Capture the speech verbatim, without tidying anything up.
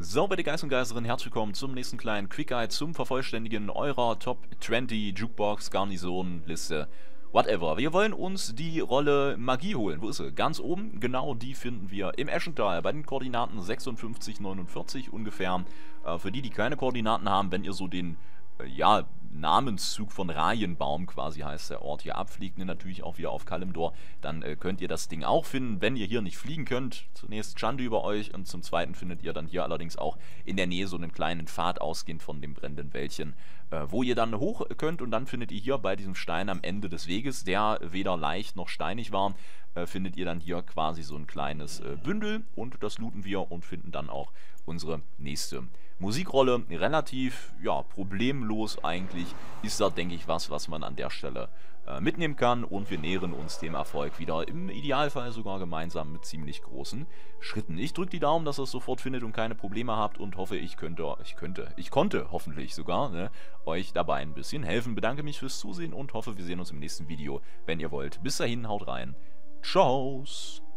So, bitte Geist und Geisterinnen, herzlich willkommen zum nächsten kleinen Quick Guide zum Vervollständigen eurer Top zwanzig Jukebox Garnison Liste. Whatever. Wir wollen uns die Rolle Magie holen. Wo ist sie? Ganz oben. Genau die finden wir im Eschental bei den Koordinaten sechsundfünfzig, neunundvierzig ungefähr. Äh, für die, die keine Koordinaten haben, wenn ihr so den äh, ja, Namenszug von Rajenbaum, quasi heißt der Ort, hier abfliegt, ne, natürlich auch wieder auf Kalimdor, dann äh, könnt ihr das Ding auch finden, wenn ihr hier nicht fliegen könnt. Zunächst Schande über euch und zum Zweiten findet ihr dann hier allerdings auch in der Nähe so einen kleinen Pfad ausgehend von dem brennenden Wäldchen, äh, wo ihr dann hoch könnt und dann findet ihr hier bei diesem Stein am Ende des Weges, der weder leicht noch steinig war, äh, findet ihr dann hier quasi so ein kleines äh, Bündel und das looten wir und finden dann auch unsere nächste Musikrolle. Relativ, ja, problemlos eigentlich ist da, denke ich, was, was man an der Stelle äh, mitnehmen kann und wir nähern uns dem Erfolg wieder, im Idealfall sogar gemeinsam mit ziemlich großen Schritten. Ich drücke die Daumen, dass ihr es sofort findet und keine Probleme habt und hoffe, ich könnte, ich könnte, ich konnte hoffentlich sogar, ne, euch dabei ein bisschen helfen. Bedanke mich fürs Zusehen und hoffe, wir sehen uns im nächsten Video, wenn ihr wollt. Bis dahin, haut rein. Tschauss!